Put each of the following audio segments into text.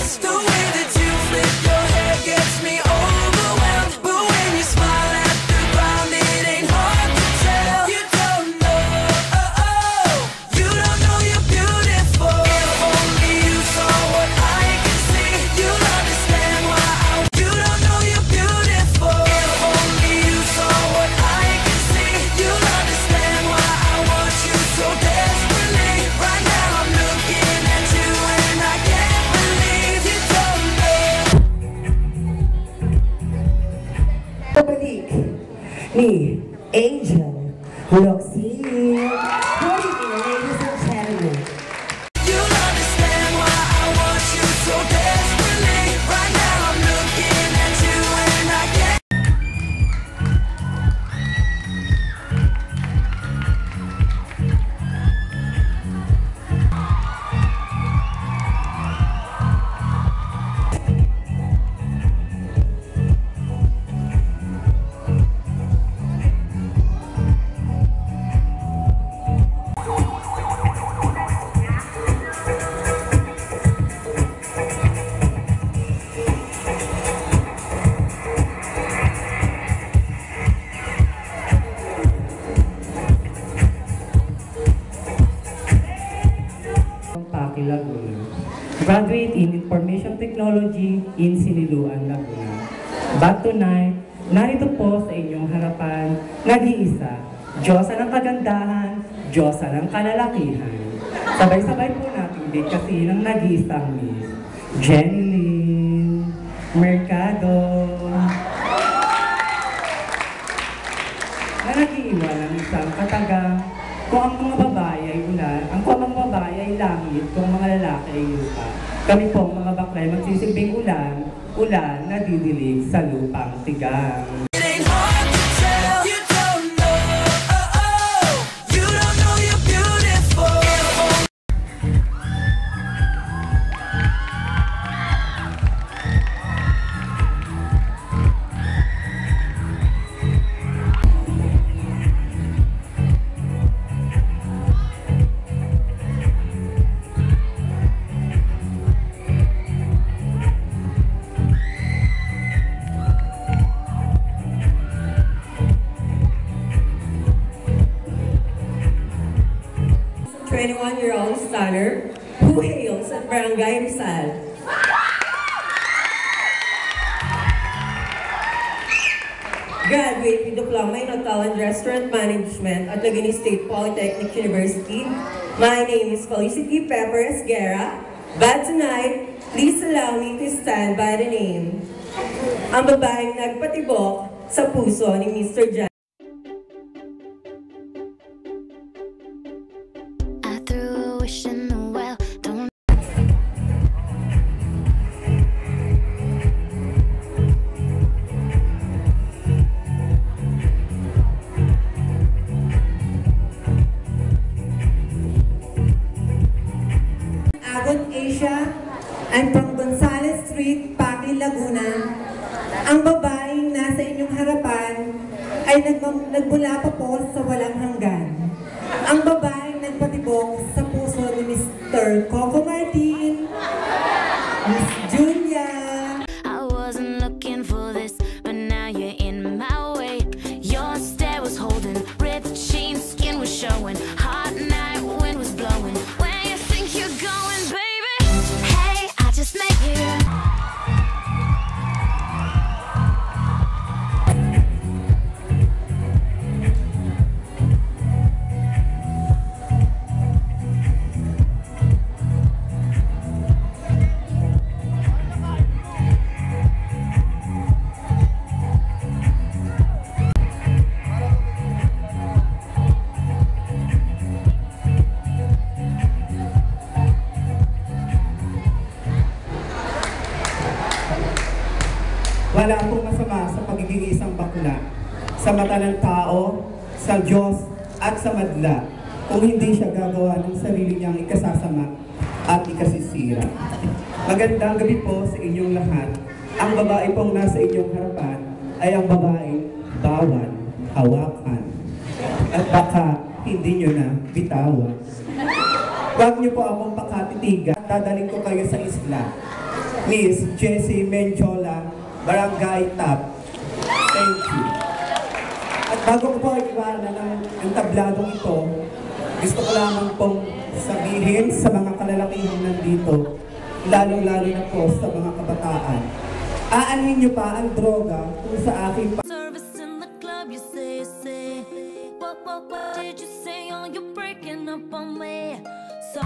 The way that you flip your hair gets me overwhelmed. But when you smile at the ground, it ain't hard to tell. You don't know, you don't know you're beautiful. If only you saw what I can see, you'll understand why you don't know you're beautiful. If only you saw what I can see, you'll understand why I want you so desperately. Right now I'm looking at you and I can't believe you don't know. Pabalik ni Angel Roxy. Good evening, ladies and gentlemen. You'll understand why I want you so desperately. Right now I'm looking at you and I can't. Paki, Laguna. Graduate in Information Technology in Siniluan, Laguna. But tonight, narito po sa inyong harapan, nag-iisa, Diyosa ng kagandahan, Diyosa ng kalalakihan. Sabay-sabay po natin bigkasin ng nag-iisang Miss Jenilyn Mercado. Na nag-iiwan ng isang katagang, kung ang mga babae ay ulan, ang mga babae ay langit, kung mga lalaki ay lupa. Kami po mga baklay magsisilbing ulan, ulan na didilig sa lupang tigang. It ain't hard to tell. You don't know, you don't know you're beautiful. Year-old stunner who hails at Barangay Rizal. Graduate with Diploma in Hotel and Restaurant Management at Laguna State Polytechnic University. My name is Felicity Pepper Esguerra, but tonight, please allow me to stand by the name. Ang babaeng nagpatibok sa puso ni Mr. Jan. Asia, I'm from Gonzales Street, Paki, Laguna. Ang babaeng nasa inyong harapan ay nagmula pa po sa walang hanggan. Ang babaeng nagpatibok sa puso ni Mr. Coco Martin, Miss Julia. I wasn't looking for this, but now you're in my way. Your stare was holding, ripped jeans, skin was showing, hot night wind was blowing. Where you think you're going, baby? Hey, I just met you. Wala pong masama sa pagiging isang bakla, sa mata ng tao, sa Diyos, at sa madla, kung hindi siya gagawa ng sarili niyang ikasasama at ikasisira. Magandang gabi po sa inyong lahat. Ang babae pong nasa inyong harapan ay ang babaeng bawal hawakan. At baka hindi nyo na bitawan. Huwag niyo po akong pakatitigan. Dadaling ko kayo sa isla. Miss Jessie Menjola, Barangay Tab. Thank you. At bago ko po iwanan ang tabladong ito, gusto ko lamang pong sabihin sa mga kalalakihang nandito, lalong-lalo na po sa mga kabataan. Aanhin niyo pa ang droga kung sa aking Service in the club, you say. What did you say? Oh, you're breaking up on me. So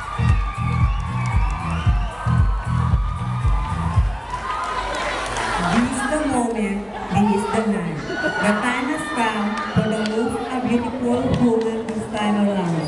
This is the moment, this is the night. The time has come for the most beautiful woman this time around.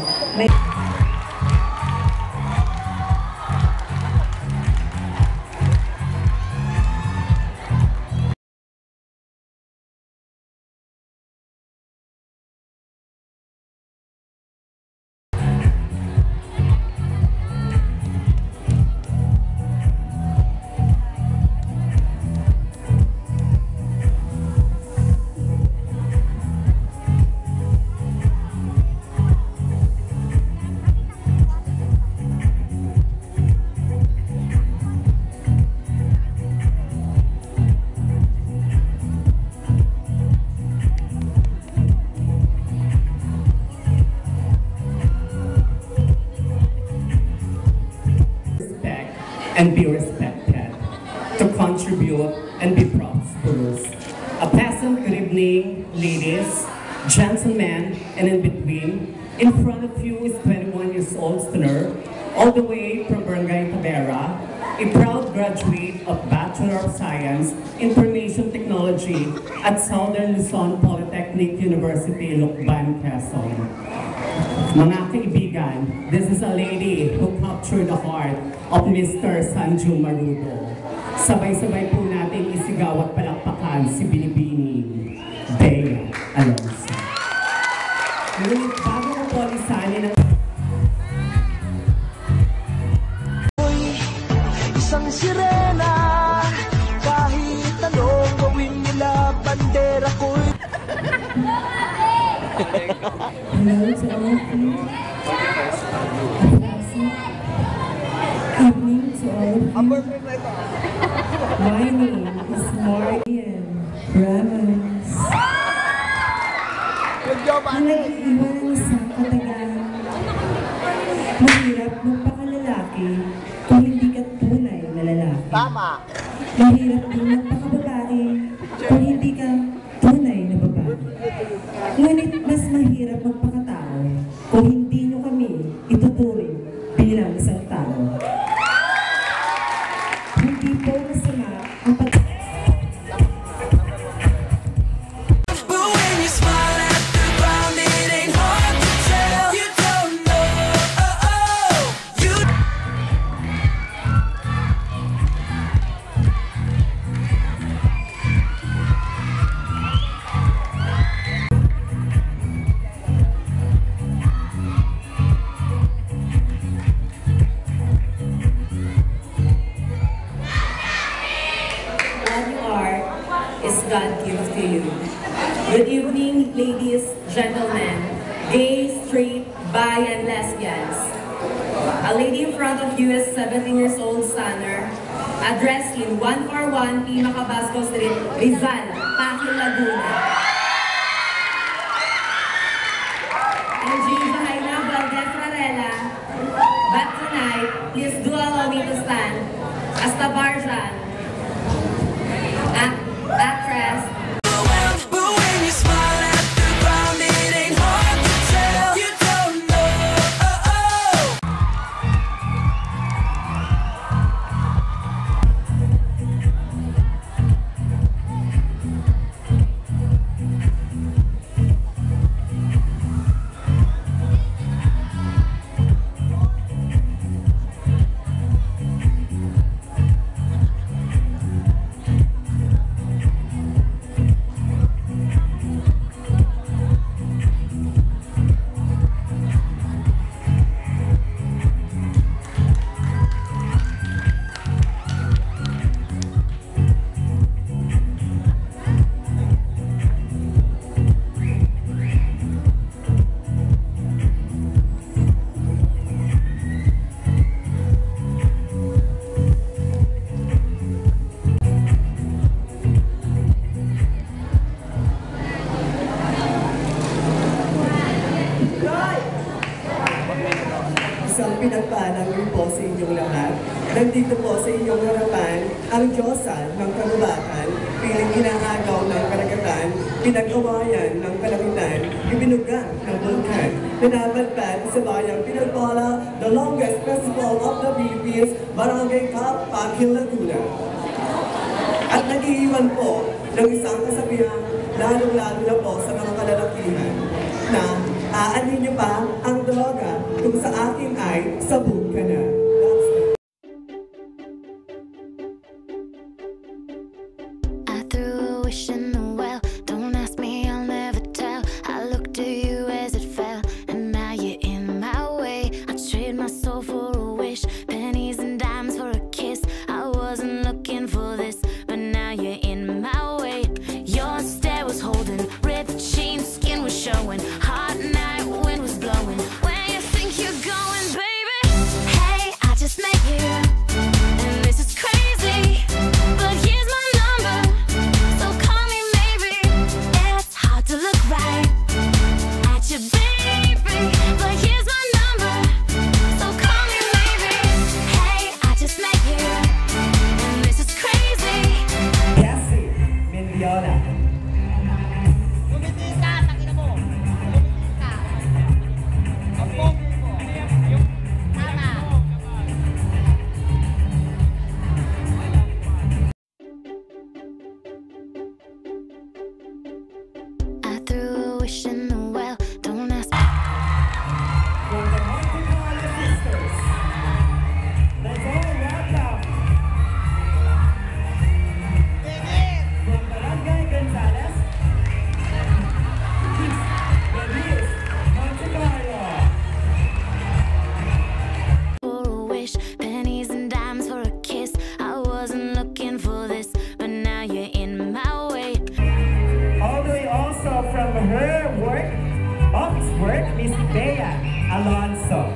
and be respected, to contribute and be prosperous. A pleasant good evening, ladies, gentlemen, and in between. In front of you is 21 years old Stenner, all the way from Barangay Tabera, a proud graduate of Bachelor of Science, Information Technology at Southern Luzon Polytechnic University, Lucban, Quezon. Mga kaibigan, this is a lady who captured the heart of Mr. Sanju Marudo. Sabay-sabay po natin isigaw at palakpakan si Binibining Bea Alonso. Ngunit bago ko po lisanin ang Isang sirena, kahit anong gawin nila, bandera ko'y Hello to all of you. Evening to all of you. My name is Marian Ramos. Ang nag-iwan sa katagang mahirap magpakalalaki kung hindi ka tunay na lalaki. tama. Mahirap din magpakababae kung hindi ka tunay na babae. Ngunit mas mahirap magpakatao kung hindi nyo kami ituturing bilang isang tao. Hindi po masama ang But when you smile at the ground, it ain't hard to tell. You don't know, you What you are is God gives to you. Good evening, ladies, gentlemen, gay, straight, bi, and lesbians. A lady in front of you is 17 years old Sanner, addressed in 141 P. Macabasco Street, Rizal, Paquil, Laguna. And Gina Jaina Valdez Varela. But tonight, please do allow me to stand as the Barjan, actress, But when you smile at the ground, it ain't hard to tell. You don't know, Isang pinagpalang rin po sa inyong lahat. Nandito po sa inyong harapan ang Diyosa ng Kagubatan, piling inaagaw ng karagatan, pinag-awayan ng kalangitan, ibinuga ng bulkan, nanabalpad sa bayang pinagpala, the longest festival of the Philippines, Barangay Cup, Pakil, Laguna. At nag-iiwan po ng isang kasabihan, lalong-lalo na po sa mga kalalakihan, na aanin niyo pa ang droga kung sa akin ay sabog ka na. I threw a wish in the well. Don't ask me, I'll never tell. I looked at you as it fell, and now you're in my way. I trade my soul for a wish, pennies and dimes for a kiss. I wasn't looking for this, but now you're in my way. Your stare was holding, ripped jeans, skin was showing. Hot night, wind was blowing. Where you think you're going, baby? Hey, I just met you, and this is crazy. But here's my number, so call me maybe. It's hard to look right at you, baby. But here's my number, so call me maybe. Hey, I just met you, and this is crazy. Cassie Mendiola. Bumiti ka, tangina mo. Bumiti ka. Ang pogi mo. Tama. I threw a wish in the well. Don't ask. From the Monte Carlo Sisters. Let's all welcome. From Barangay Gonzales. Belize, Monte Carlo. For a wish, pennies and dimes for a kiss. I wasn't looking for this, but now you're in my way. All the way also from her work, office work, Miss Bea Alonso.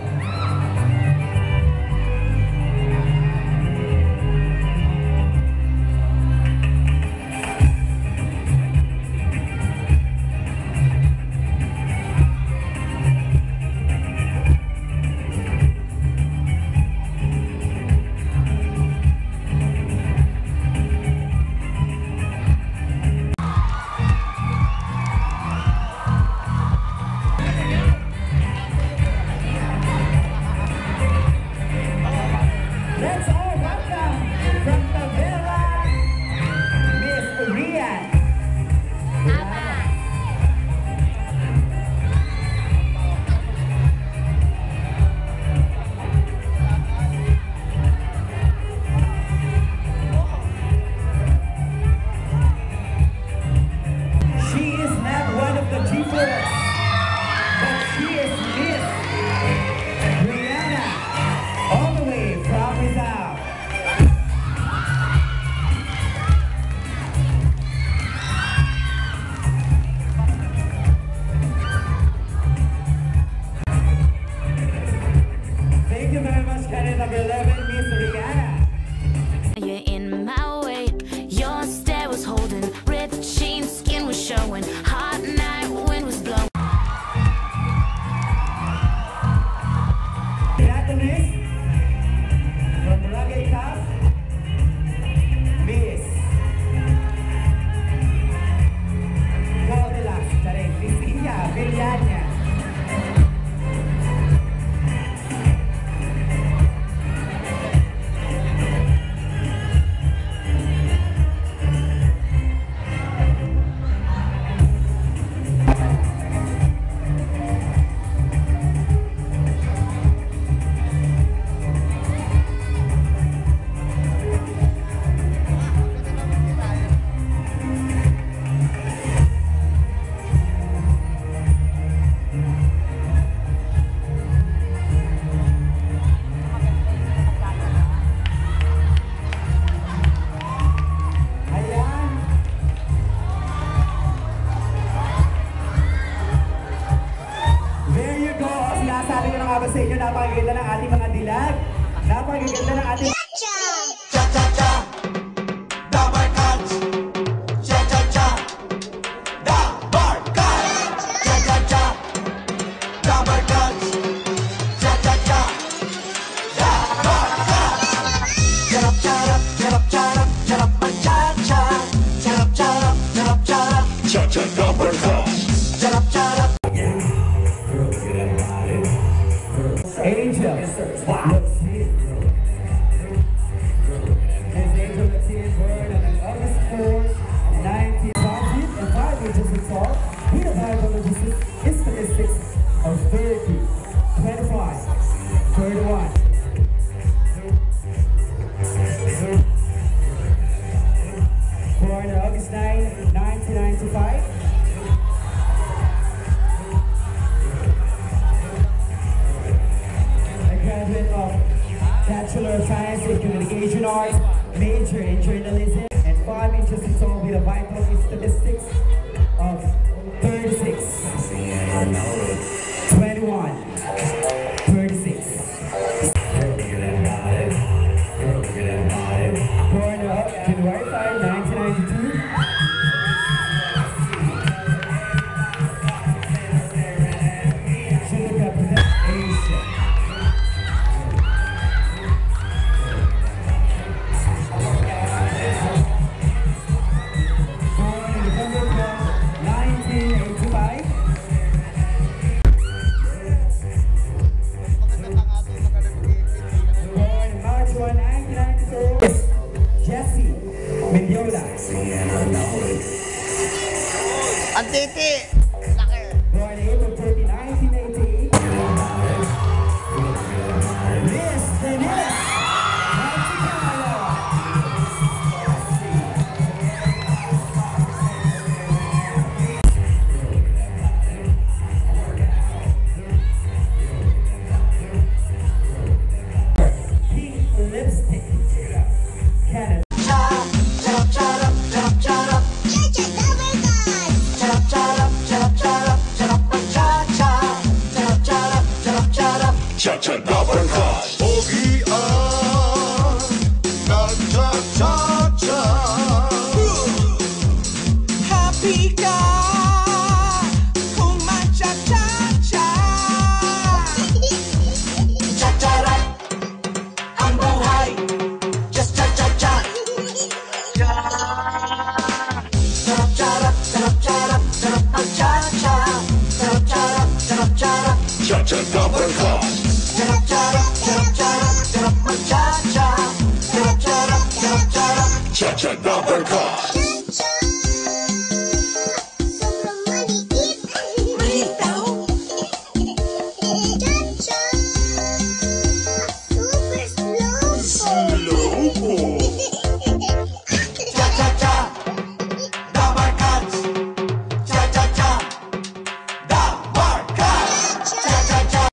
Let's all welcome from Tavera, Miss Rian. She is not one of the G4s, but she is Miss Rihanna, all the way from Rizal. Thank you very much, candidate number 11, Miss Rihanna. You're in my way. Your stare was holding, ripped jeans, skin was showing. Hot night, wind was blowing. Irataness from Barangay Cup, Miss Goldilocks, Tarek, Cristina Villania. Ayan. There you go. Sinasabi ko na nga ba sa inyo, napakaganda ng ating mga dilag. Napakaganda ng ating... Let's see. Miss Angel Martinez born on August 4, 1905 inches in tall, with a biology statistics of 30, 25, 31. Born on August 9, 1995. A graduate of Bachelor of Science in Communication Arts, major in journalism, and 5 inches in tall with a vital statistics of 36, 21, 36. Born up January 5, 1992. Should represent Asia. Born in November 12, 1985. Born in March 1, 1992. Jesse Mendiola. Ang titi! Laki! Born April 30, 1988. Miss Denise Monticello. Pink lipstick. Canada. Cha-cha double cut. Pogi cha-cha-cha-cha. Happy ka kung ma-cha-cha-cha. Cha-cha-rap ang buhay. Just cha-cha-cha. Sarap-charap, sarap-charap, sarap ang cha-cha. Sarap-charap, sarap-charap. Cha-cha double cut. Sarap-charap, sarap-charap, sarap ang cha-cha. Sarap-charap, sarap-charap. Cha-cha double cut. Malitaw. Loco. Cha-cha-cha. Double cuts. Cha-cha-cha. Double cuts. Cha-cha-cha.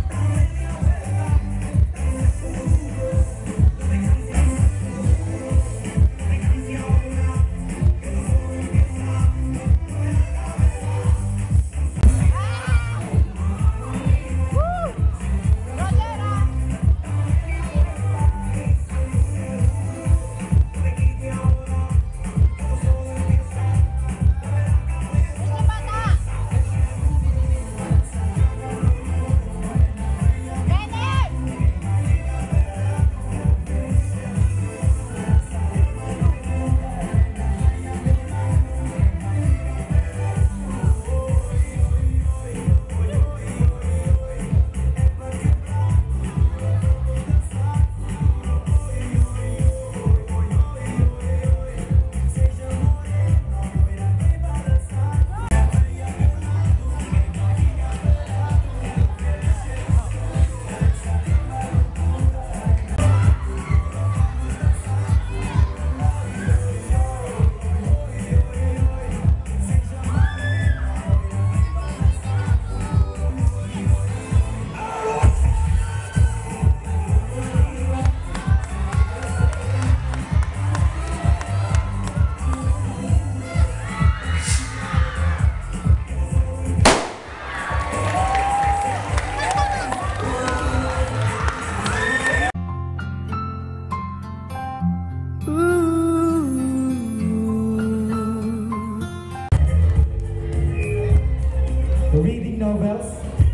Reading novels,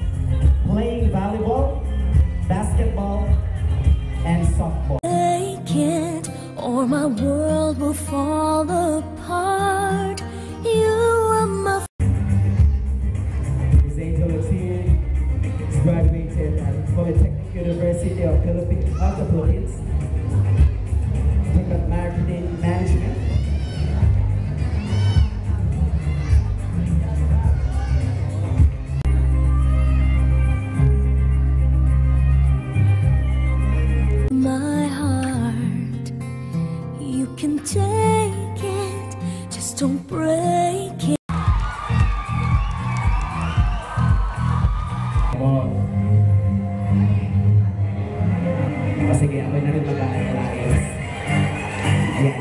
playing volleyball, basketball, and softball. Take it, or my world will fall apart. You are my Miss Angel Martinez graduated at Polytechnic University. University of the Philippines. Marketing Management. My heart, you can take it, just don't break it. O sige, ako na rin mag-aayos. Ayan.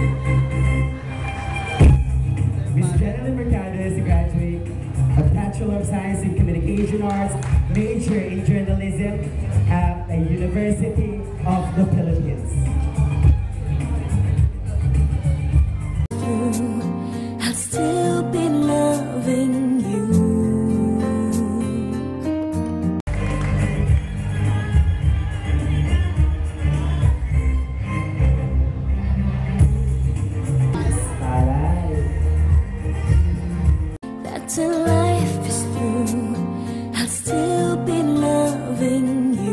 Miss Jenny Mercado is a graduate of Bachelor of Science in Communication Arts, major in journalism at the University of the Philippines. I'll still be loving you. Alright. That till life is through, I'll still be loving you.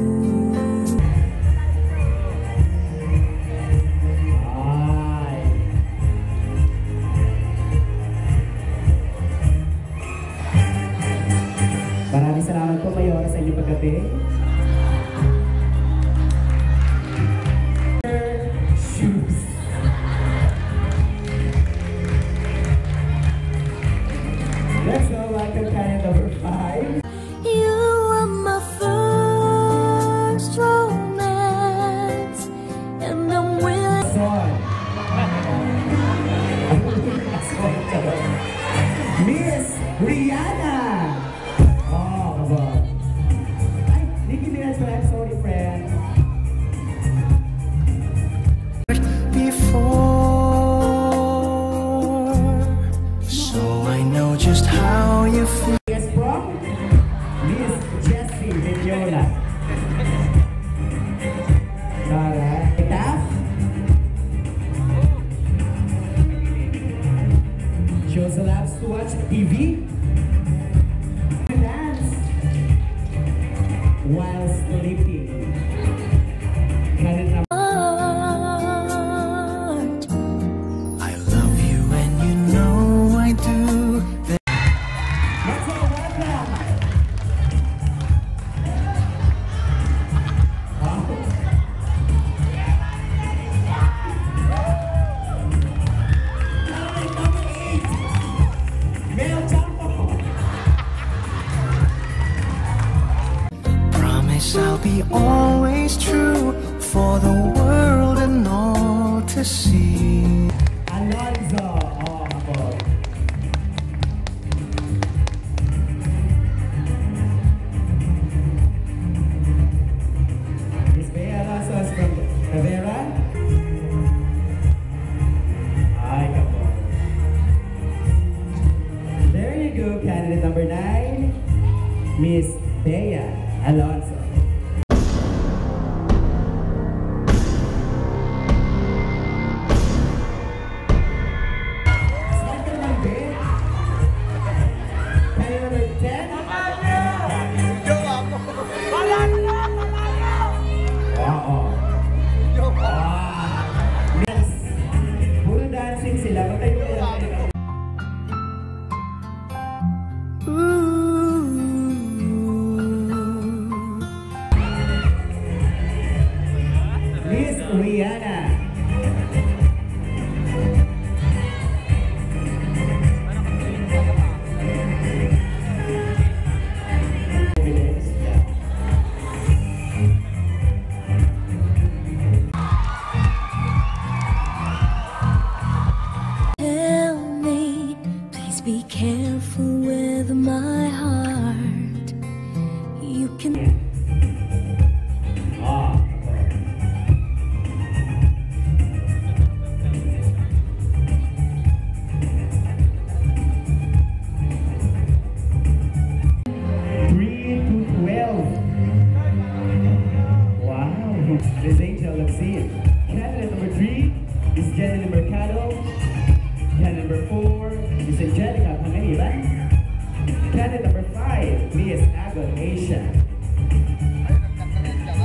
Ay. Maraming salamat po, Mayor, sa inyong paggabi. Shoes. Let's go, welcome candidate number 5. You were my first romance, and I'm willing. Son. Miss Rihanna. Oh, kaba. Ay, Nicki Minaj pala. I'm sorry, friend. Before, so I know just how you feel. Yes, bro. Miss Jessie Vignola. Alright. Taf. She also loves to watch TV. Dance while sleeping. Candidate number I love you and you know I do. Let's all welcome. Number 8. Mel Champo. Promise I'll be always true for the world and all to see. Alonzo. Oh, ako. Miss Bea Alonzo is from Rivera. Ay, kapo. There you go, candidate number 9, Miss Bea Alonzo. Start ka naman, Be. Candidate number 10. Oo. Next. Puro dancing sila. Matay ko yan. Miss Rihanna. Tell me, please be careful with my heart. You can. Ah. Miss Angel Luxine. Candidate number 3 is Jenny Mercado. Candidate number 4 is Angelica Panganiban. Candidate number 5, Miss Agon Asia.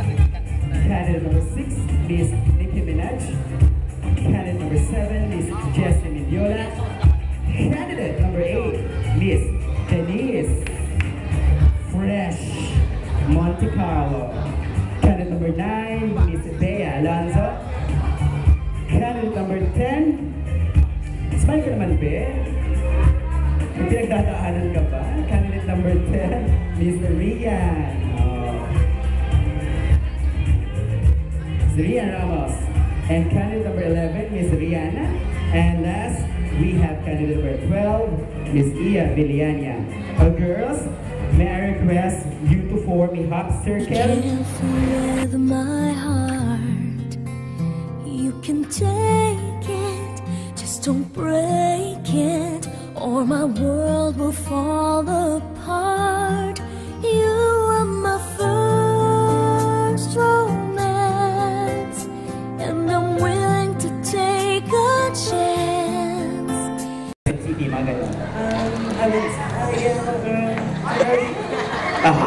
Miss Nicki Minaj. Candidate number 7, Miss Jessie Mendiola. Candidate number 8, Miss Denise Fresh Monte Carlo. Candidate number 9, Miss Bea Alonzo. Candidate number 10, smile ka naman, Be. May pinagdadaanan ka ba? Candidate number 10, Miss Rian. Rian Ramos. And candidate number 11, Miss Rihanna. And last, we have candidate number 12, Miss Iya Villania. Girls, may I request you to form a hop circle? Careful with my heart. You can take it, just don't break it, or my world will fall apart. You are my first romance, and I'm willing to take a chance. Sige, mga ganun. I would Aha!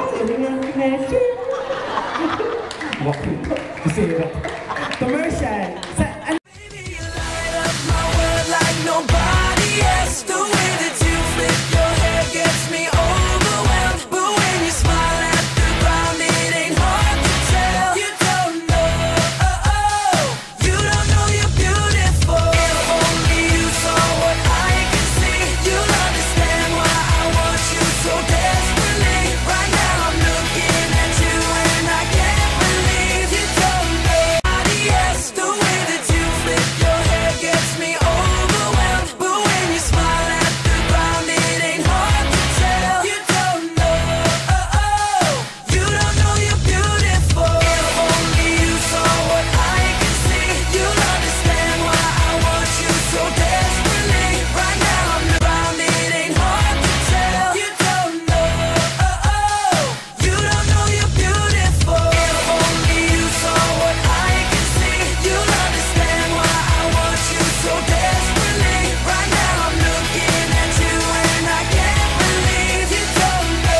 Commercial! Baby, you light up my world like nobody else. The way that you flip your hair gets me overwhelmed. But when you smile at the ground, it ain't hard to tell. You don't know, you don't know you're beautiful. If only you saw what I can see, you'll understand why I want you so desperately. Right now I'm looking at you and I can't believe you don't know nobody else. The way that you flip your hair gets me overwhelmed. But when you smile at the ground, it ain't hard to tell. You don't know, you don't know you're beautiful. If only you saw what I can see, you'll understand why I want you so desperately. Right now I'm around, it ain't hard to tell. You don't know, you don't know you're beautiful. If only you saw what I can see, you'll understand why I want you so desperately. Right now I'm looking at you and I can't believe you don't know.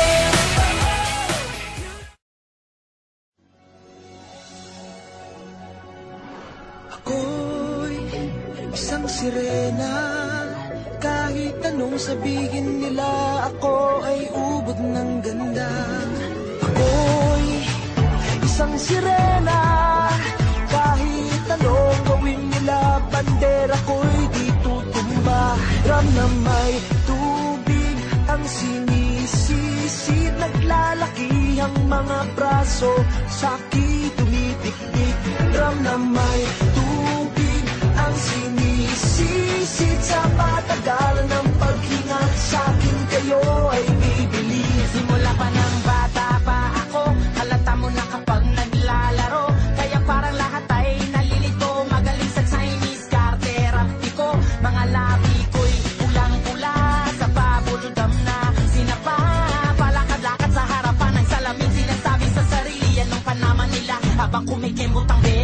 Ako'y isang sirena. Kahit anong sabihin nila, ako ay ubod ng ganda. Ako'y isang sirena. Kahit anong gawin nila, bandera ko'y di tutumba. Ram na may tubig ang sinisisid, naglalaki ang mga braso, sa'ki tumitiktik. Ram na may tubig ang sinisisid, sa patagal ng paghinga, sa'kin kayo ay bibili. Simula pa ng bata pa ako, halata mo na kapag naglalaro, kaya parang lahat ay nalilito. Magaling sa Chinese karterapti ko, mga labi ko'y pulang-pula, sa pabuldam na sinapa. Palakad-lakad sa harapan ng salamin, sinasabi sa sarili, anong panaman nila, habang kumikimot ang